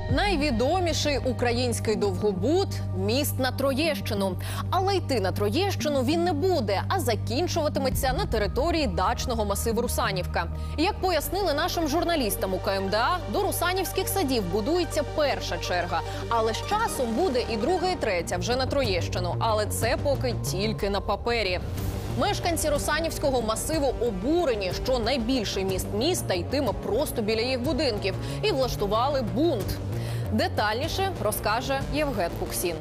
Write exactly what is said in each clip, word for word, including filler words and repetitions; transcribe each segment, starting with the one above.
Найвідоміший український довгобуд – міст на Троєщину. Але йти на Троєщину він не буде, а закінчуватиметься на території дачного масиву Русанівка. Як пояснили нашим журналістам у Ка Ем Де А, до русанівських садів будується перша черга. Але з часом буде і друга, і третя вже на Троєщину. Але це поки тільки на папері. Мешканці Русанівського масиву обурені, що найбільший міст міста йтиме просто біля їх будинків, і влаштували бунт. Детальніше розкаже Євген Куксін.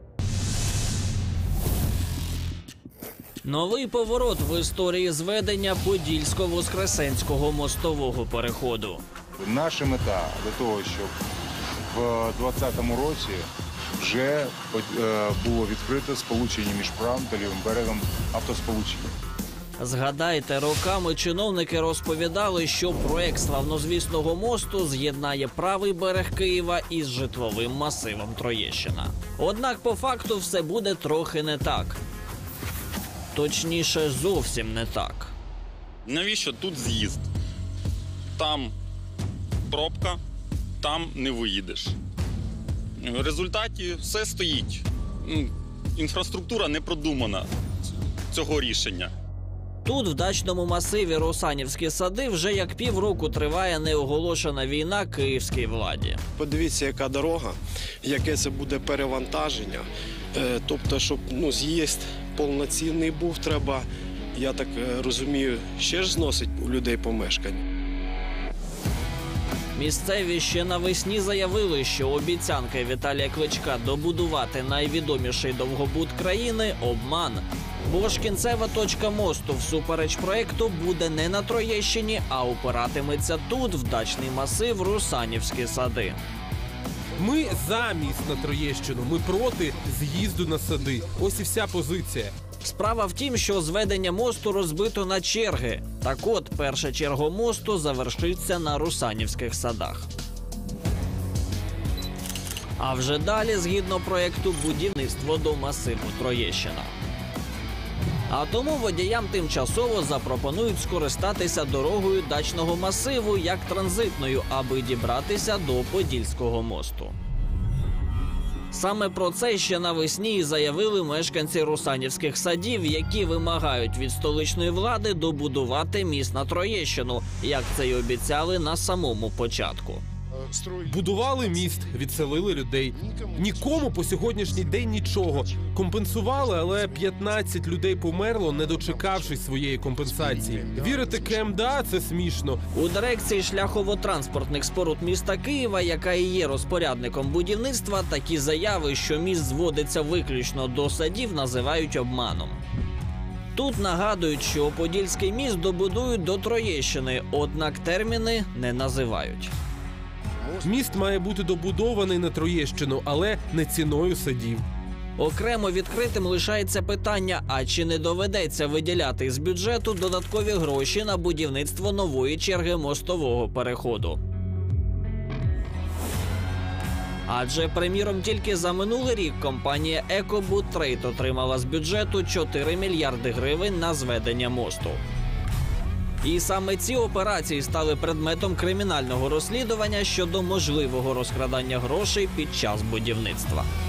Новий поворот в історії зведення Подільсько-Воскресенського мостового переходу. Наша мета до того, щоб в двадцятому році вже було відкрите сполучення між правим та лівим берегом автосполучення. Згадайте, роками чиновники розповідали, що проект славнозвісного мосту з'єднає правий берег Києва із житловим масивом Троєщина. Однак по факту все буде трохи не так. Точніше, зовсім не так. Навіщо тут з'їзд? Там пробка, там не виїдеш. В результаті все стоїть. Інфраструктура не продумана цього рішення. Тут, в дачному масиві Русанівські сади, вже як півроку триває неоголошена війна київській владі. Подивіться, яка дорога, яке це буде перевантаження. Е, тобто, щоб ну, з'їзд повноцінний був, треба, я так розумію, ще ж зносить у людей помешкання. Місцеві ще навесні заявили, що обіцянки Віталія Кличка добудувати найвідоміший довгобуд країни – обман. Бо ж кінцева точка мосту всупереч проєкту буде не на Троєщині, а опиратиметься тут, в дачний масив Русанівські сади. Ми за міст на Троєщину, ми проти з'їзду на сади. Ось і вся позиція. Справа в тім, що зведення мосту розбито на черги. Так от, перша черга мосту завершиться на Русанівських садах. А вже далі, згідно проєкту, будівництво до масиву Троєщина. А тому водіям тимчасово запропонують скористатися дорогою дачного масиву як транзитною, аби дібратися до Подільського мосту. Саме про це ще навесні і заявили мешканці Русанівських садів, які вимагають від столичної влади добудувати міст на Троєщину, як це й обіцяли на самому початку. Будували міст, відселили людей. Нікому по сьогоднішній день нічого. Компенсували, але п'ятнадцять людей померло, не дочекавшись своєї компенсації. Вірити Ка Ем Де А – це смішно. У дирекції шляхово-транспортних споруд міста Києва, яка і є розпорядником будівництва, такі заяви, що міст зводиться виключно до садів, називають обманом. Тут нагадують, що Подільський міст добудують до Троєщини, однак терміни не називають. Міст має бути добудований на Троєщину, але не ціною садів. Окремо відкритим лишається питання, а чи не доведеться виділяти з бюджету додаткові гроші на будівництво нової черги мостового переходу. Адже, приміром, тільки за минулий рік компанія «Екобудтрейд» отримала з бюджету чотири мільярди гривень на зведення мосту. І саме ці операції стали предметом кримінального розслідування щодо можливого розкрадання грошей під час будівництва.